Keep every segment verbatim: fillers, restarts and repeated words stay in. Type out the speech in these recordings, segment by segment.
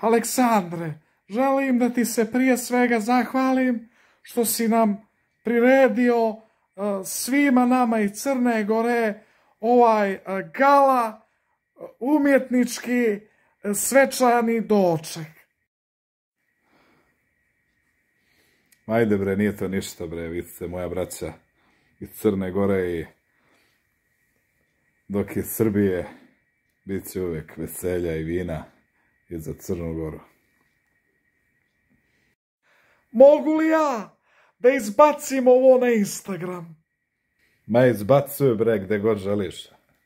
Aleksandre, želim da ti se prije svega zahvalim što si nam priredio uh, svima nama iz Crne Gore ovaj uh, gala, uh, umjetnički uh, svečani doček. Ajde bre, nije to ništa bre, vidite moja braća iz Crne Gore i dok je Srbije, bit će uvijek veselja i vina i za Crnu Goru. Mogu li ja da izbacim ovo na Instagram? Ma izbacuj bre gde god želiš.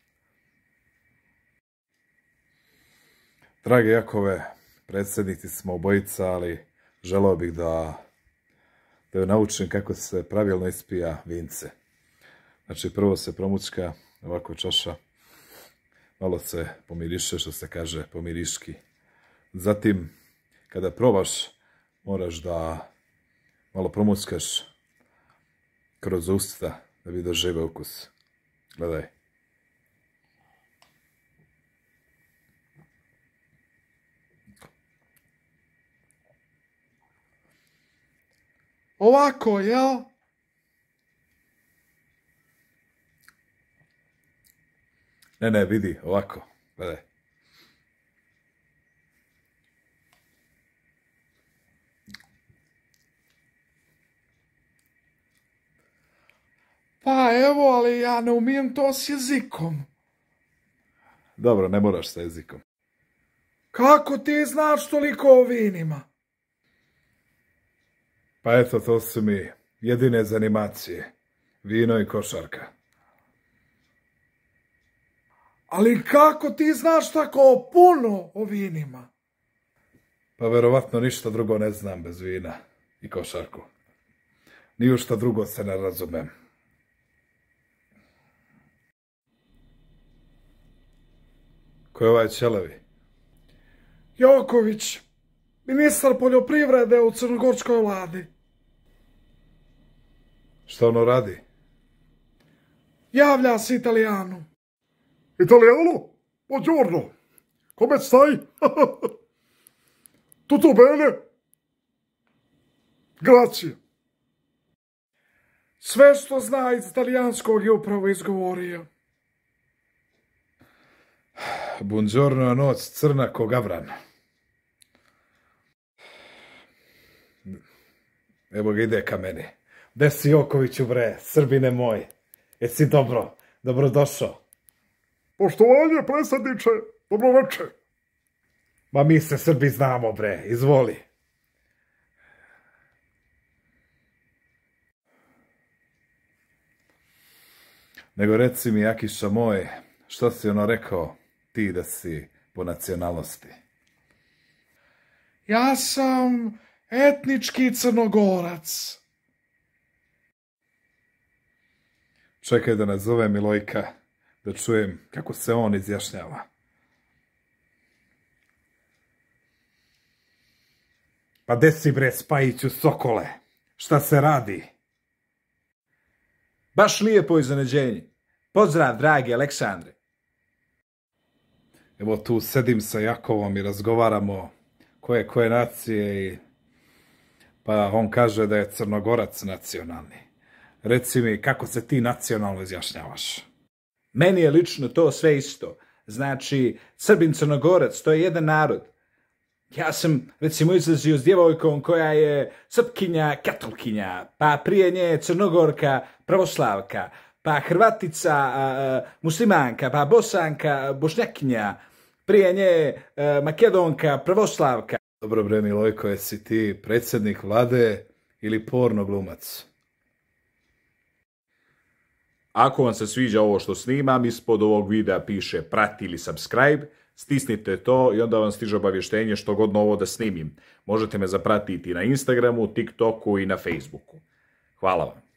Drage Jakove, predsjednici smo obojica, ali želeo bih da da joj naučim kako se pravilno ispija vince. Znači, prvo se promućka ovako čaša, malo se pomiriše, što se kaže pomiriški. Zatim, kada probaš, moraš da malo promućkaš kroz usta da bi doživeo ukus. Gledaj. Ovako, jel? Ne, ne, vidi, ovako. Gledaj. Pa evo, ali ja ne umijem to s jezikom. Dobro, ne moraš sa jezikom. Kako ti znaš toliko o vinima? Pa eto, to su mi jedine zanimacije. Vino i košarka. Ali kako ti znaš tako puno o vinima? Pa verovatno ništa drugo ne znam bez vina i košarku. Ni u šta drugo se ne razumem. Ko je ovaj Ćelevi? Joković, ministar poljoprivrede u crnogorskoj vladi. Šta ono radi? Javlja se Italijanu. Italiano? Buongiorno. Come stai? Tutto bene? Grazie. Sve što zna iz italijanskog je upravo izgovorio. Buongiorno a noć, crna ko gavran. Evo ga ide ka meni. Gde si Jokoviću bre, Srbine moj? Jesi dobro? Dobrodošao. Poštovanje, predsjedniče. Dobroveče. Ma mi se Srbi znamo bre, izvoli. Nego reci mi, Jakiša moj, što si ono rekao ti da si po nacionalnosti? Ja sam etnički Crnogorac. Čekaj da nazove Milojka, da čujem kako se on izjašnjava. Pa de si bre, Spajiću Sokole? Šta se radi? Baš lijepo iznenađenje. Pozdrav, dragi Aleksandre. Evo tu sedim sa Jakovom i razgovaramo koje koje nacije i pa on kaže da je Crnogorac nacionalni. Reci mi, kako se ti nacionalno izjašnjavaš? Meni je lično to sve isto. Znači, Srbin Crnogorac, to je jedan narod. Ja sam, recimo, izlazio s djevojkom koja je Srpkinja, katolkinja, pa prije nje Crnogorka, pravoslavka, pa Hrvatica, a, muslimanka, pa Bosanka, bošnjakinja, prije nje a, Makedonka, pravoslavka. Dobro bre, Milojko, jesi ti predsjednik vlade ili porno glumac? Ako vam se sviđa ovo što snimam, ispod ovog videa piše prati ili subscribe, stisnite to i onda vam stiže obavještenje što god novo da snimim. Možete me zapratiti na Instagramu, TikToku i na Facebooku. Hvala vam.